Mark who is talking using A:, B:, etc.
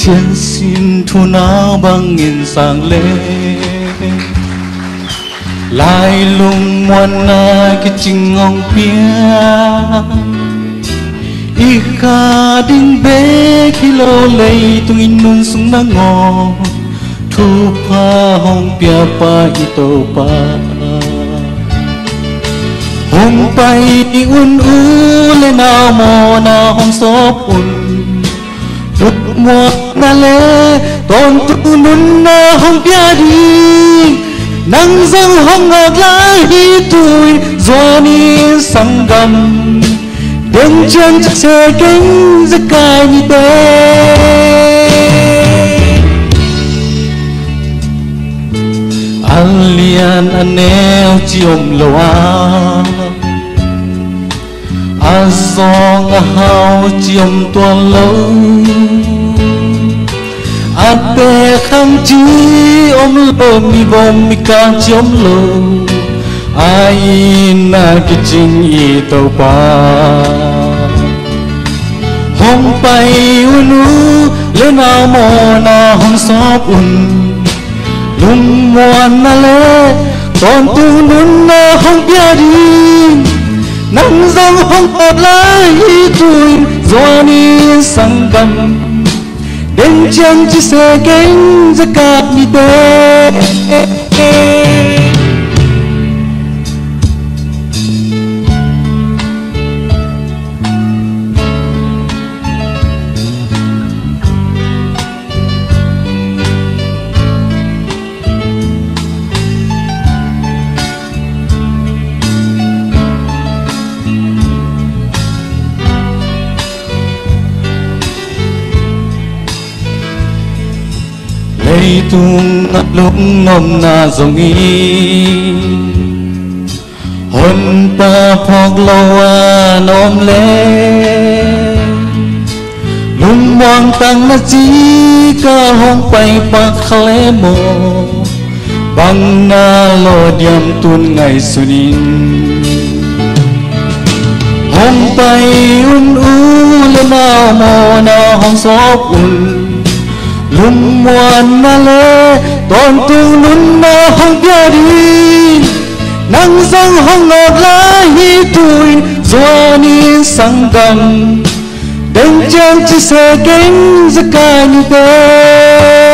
A: chiến xin thu nào bằng nghìn sang lê lại lùng muôn na cái chinh ngong pia ika đinh bê khi lâu lây tung in nun sung na ngò thu pa hong pia pa ito pa hong pai un u le na mo na hong sop un tut mo na le ton tu nun na hong pia đi nắng dâng hong ngọc lá hi tuổi gió ni sang gầm đến chân chiếc xe cánh rất cay như thế alian anel chiom loa azong hao chiom tuan lâu ate kham chi om lo mi bom mi kan chiom lo ai na ki ching i tàu pa hong pai unu le na mo na hong sop un lung muan na le ton tu nun na hong pia đi nắng dâng hong hot lai tuổi gió ni sang gầm đến chân chiếc xe cánh rất cát như thế lấy tung lúc nôm na dòng y hôn pa phok loa nôm lê lung mong tăng na chi ca hong pai pa khale mo bang na lo diam tun ngày sunin hong pai un u le na mo na hong sop un lung muan na le ton tu nun na hong pia đi nắng dâng hong ngọt lá hi tuổi gió ni sang gầm đến chân chiếc xe cánh rất ca như thế